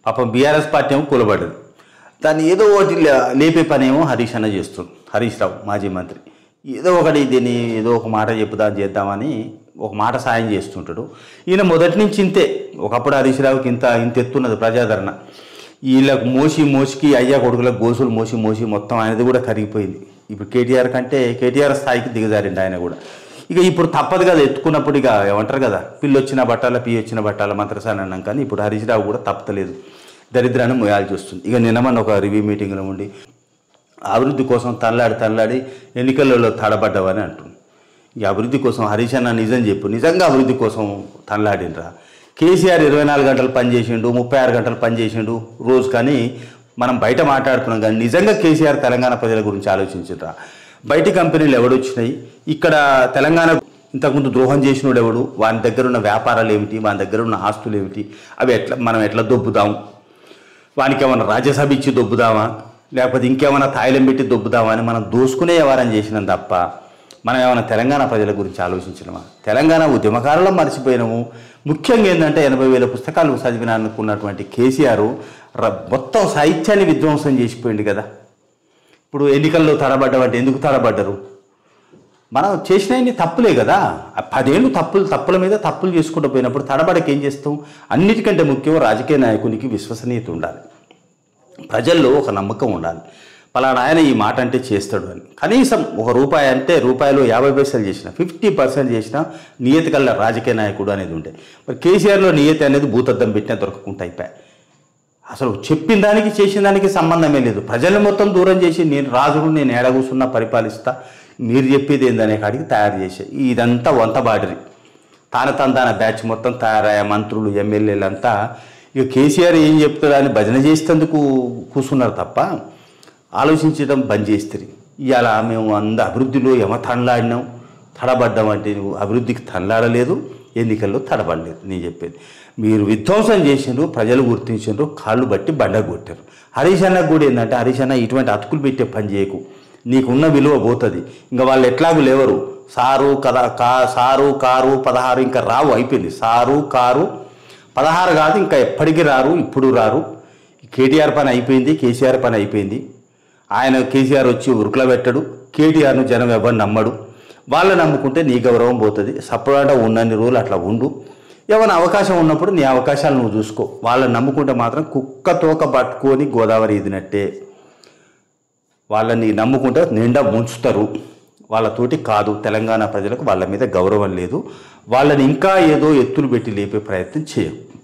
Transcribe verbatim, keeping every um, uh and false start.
పాపం BRS party ఏమో కూలబడ్డది. దాన్ని ఏదో ఒకటి లేపే పని ఏమో హరీష్ అన్న చేస్తుంది. హరీష్ రావు మాజీ మంత్రి ఏదో ఒకటి దీన్ని ఏదో ఒక మాట చెప్పుదాం చేద్దామని ఒక మాట సాయం చేస్తుంటాడు. ఈయన మొదటి నుంచి ఇంతే. ఒకప్పుడు హరీష్ రావుకి ఇంత ఇంత ఎత్తున్నది ప్రజాదరణ. వీళ్ళకు మోసి మోసికి అయ్యా కొడుకులకు గోసులు మోసి మోసి మొత్తం ఆయనది కూడా కరిగిపోయింది. ఇప్పుడు కేటీఆర్ కంటే కేటీఆర్ స్థాయికి దిగజారిండి ఆయన కూడా. ఇక ఇప్పుడు తప్పదు కదా, ఎత్తుకున్నప్పుడు ఇక ఏమంటారు కదా, పిల్లి వచ్చిన బట్టాల పి వచ్చిన బట్టాల మంత్రసాని అన్నాం. కానీ ఇప్పుడు హరీష్ రావు కూడా తప్పలేదు, దరిద్రాన్ని మోయాల్సి వస్తుంది. ఇక నిన్నమన్న ఒక రివ్యూ మీటింగ్లో ఉండి అభివృద్ధి కోసం తనలాడి తనలాడి ఎన్నికలలో తడబడ్డావని అంటుంది. ఈ అభివృద్ధి కోసం హరీష్ అన్న నిజం చెప్పు, నిజంగా అభివృద్ధి కోసం తనలాడినరా? కేసీఆర్ ఇరవై నాలుగు గంటలు పనిచేసిండు, ముప్పై ఆరు గంటలు పనిచేసిండు రోజు. కానీ మనం బయట మాట్లాడుతున్నాం, కానీ నిజంగా కేసీఆర్ తెలంగాణ ప్రజల గురించి ఆలోచించరా? బయట కంపెనీలు ఎవడొచ్చినాయి, ఇక్కడ తెలంగాణ ఇంతకుముందు ద్రోహం చేసినోడు ఎవడు, వాని దగ్గర ఉన్న వ్యాపారాలు ఏమిటి, వాని దగ్గర ఉన్న ఆస్తులు ఏమిటి, అవి ఎట్లా మనం ఎట్లా దొబ్బుదాం, వానికి ఏమైనా రాజ్యసభ ఇచ్చి దొబ్బుదామా, లేకపోతే ఇంకేమైనా తాయిలం పెట్టి దొబ్బుదామా అని మనం దోసుకునే వ్యవహారం చేసినాం తప్ప మనం ఏమైనా తెలంగాణ ప్రజల గురించి ఆలోచించినామా? తెలంగాణ ఉద్యమకారులను మర్చిపోయినాము. ముఖ్యంగా ఏంటంటే ఎనభై వేల పుస్తకాలు చదివిన అనుకున్నటువంటి కేసీఆర్ మొత్తం సాహిత్యాన్ని విధ్వంసం చేసిపోయింది కదా. ఇప్పుడు ఎన్నికల్లో తడబడ్డవంటే ఎందుకు తడబడ్డరు? మనం చేసినవి తప్పులే కదా. పదేళ్ళు తప్పులు తప్పుల మీద తప్పులు చేసుకుంటూ పోయినప్పుడు తడబడకి ఏం చేస్తాం? అన్నిటికంటే ముఖ్యం రాజకీయ నాయకునికి విశ్వసనీయత ఉండాలి, ప్రజల్లో ఒక నమ్మకం ఉండాలి. పలానా ఆయన ఈ మాట అంటే చేస్తాడు అని. కనీసం ఒక రూపాయి అంటే రూపాయలు యాభై పైసలు చేసిన, ఫిఫ్టీ పర్సెంట్ చేసిన నియతి కల్లా రాజకీయ నాయకుడు అనేది ఉంటే, మరి కేసీఆర్లో నియతి అనేది భూతద్దం పెట్టినా దొరకకుండా అయిపోయాయి. అసలు చెప్పిన దానికి చేసిన దానికి సంబంధమే లేదు. ప్రజలు మొత్తం దూరం చేసి నేను రాజును, నేను ఏడ కూర్చున్నా పరిపాలిస్తా, మీరు చెప్పేది ఏందనే కాడికి తయారు చేసే ఇదంతా వంత బాడిరి. తాన తందాన బ్యాచ్ మొత్తం తయారయ్యే మంత్రులు ఎమ్మెల్యేలంతా ఇక కేసీఆర్ ఏం చెప్తాడా అని భజన చేసేందుకు కూర్చున్నారు తప్ప ఆలోచించడం బంద్ చేస్తారు. ఇవాళ మేము అంద అభివృద్ధిలో ఏమ తనలాడినాం, తడబడ్డాం అంటే నువ్వు అభివృద్ధికి తనలాడలేదు, ఎన్నికల్లో తడబడలేదు. నేను చెప్పేది మీరు విధ్వంసం చేసిండ్రు, ప్రజలు గుర్తించిండ్రు, కాళ్ళు బట్టి బండ కొట్టారు. హరీష్ అన్నకు కూడా ఏంటంటే, హరీష్ అన్న ఇటువంటి అతుకులు పెట్టే పని చేయకు, నీకున్న విలువ పోతుంది. ఇంకా వాళ్ళు ఎట్లాగూ లేవరు. సారు కదా కా సారు కారు పదహారు ఇంకా రావు, అయిపోయింది. సారు కారు పదహారు కాదు, ఇంకా ఎప్పటికీ రారు, ఇప్పుడు రారు. కేటీఆర్ పని అయిపోయింది, కేసీఆర్ పని అయిపోయింది. ఆయన కేసీఆర్ వచ్చి ఉరుకుల పెట్టడు, కేటీఆర్ను జనం ఎవరు నమ్మడు. వాళ్ళు నమ్ముకుంటే నీ గౌరవం పోతుంది. సపోర్ట్ ఉన్నన్ని రోజులు అట్లా ఉండు. ఏమైనా అవకాశం ఉన్నప్పుడు నీ అవకాశాలు నువ్వు చూసుకో. వాళ్ళని నమ్ముకుంటే మాత్రం కుక్క తోక పట్టుకొని గోదావరి ఇదినట్టే. వాళ్ళని నమ్ముకుంటే నిండా ముంచుతారు. వాళ్ళతోటి కాదు. తెలంగాణ ప్రజలకు వాళ్ళ మీద గౌరవం లేదు. వాళ్ళని ఇంకా ఏదో ఎత్తులు పెట్టి లేపే ప్రయత్నం చేయవు.